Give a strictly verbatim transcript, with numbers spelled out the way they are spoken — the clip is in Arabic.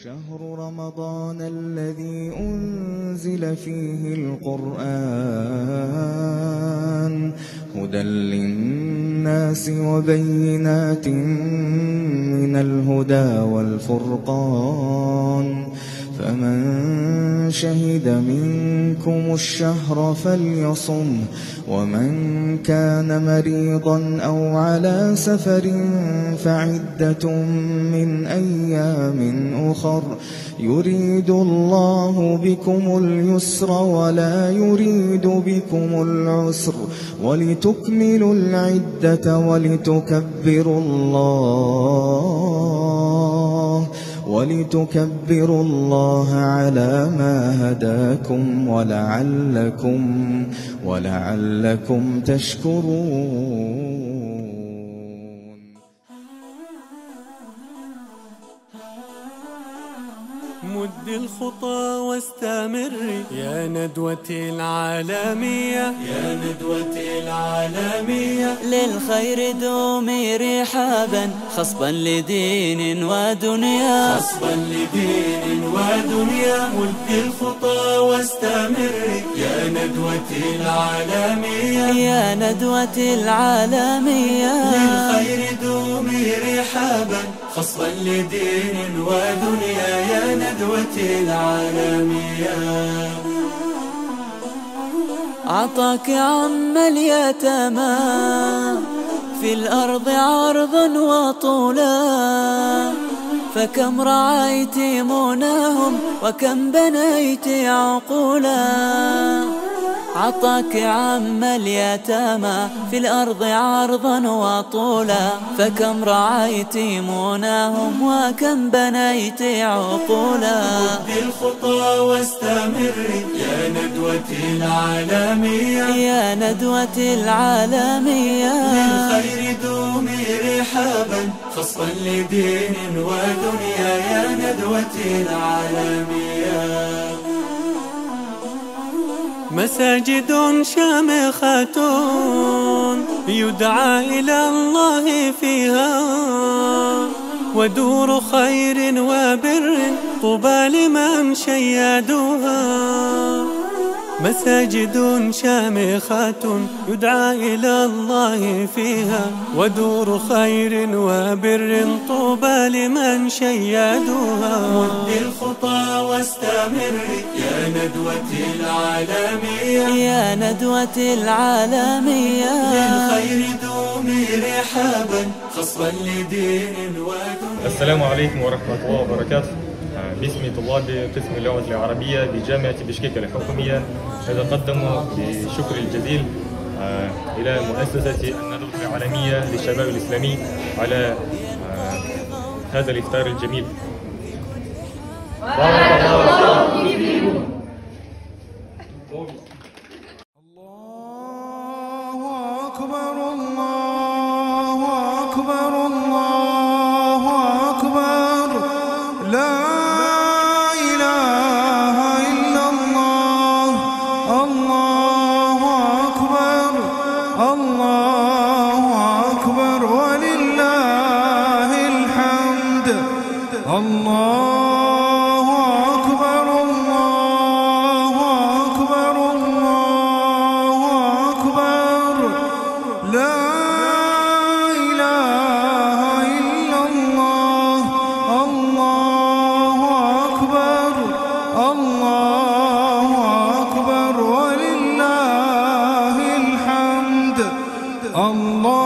شهر رمضان الذي أنزل فيه القرآن هدى للناس وبينات من الهدى والفرقان فمن شهد منكم الشهر فليصم ومن كان مريضا أو على سفر فعدة من أيام أخر يريد الله بكم اليسر ولا يريد بكم العسر ولتكملوا العدة ولتكبروا الله ولتكبروا الله على ما هداكم ولعلكم ولعلكم تشكرون. مد الخطى واستمري يا ندوتي العالمية يا ندوتي العالمية للخير دومي رحابا خصبا لدين ودنيا خصبا لدين ودنيا. مد الخطى واستمري يا ندوتي العالمية يا ندوتي العالمية للخير دومي رحابا خصبا لدين ودنيا يا ندوتي العالمية. عطاك عم اليتامى في الأرض عرضا وطولا فكم رعيت مناهم وكم بنيت عقولا. عطاك عم اليتامى في الأرض عرضا وطولا فكم رعيت مناهم وكم بنيت عقولا. مد الخطى واستمري يا ندوتي العالمية يا ندوتي العالمية للخير دومي رحابا خصبا لدين ودنيا يا ندوتي العالمية. مساجد شامخة يدعى إلى الله فيها ودور خير وبر طوبى لمن شيدوها. مساجد شامخة يدعى إلى الله فيها ودور خير وبر طوبى لمن شيدوها. مد الخطى واستمري يا ندوتي العالمية يا ندوتي العالمية للخير دومي رحابا خصبا لدين ودنيا. السلام عليكم ورحمة الله وبركاته. باسم طلاب قسم اللغة العربية بجامعة بشكيك الحكومية نتقدم بالشكر الجزيل إلى مؤسسة الندوة العالمية للشباب الإسلامي على هذا الإفطار الجميل. الله أكبر الله أكبر الله أكبر لا إله إلا الله الله أكبر الله أكبر ولله الحمد. الله أكبر الله أكبر الله أكبر لا إله إلا الله الله أكبر الله أكبر ولله الحمد. الله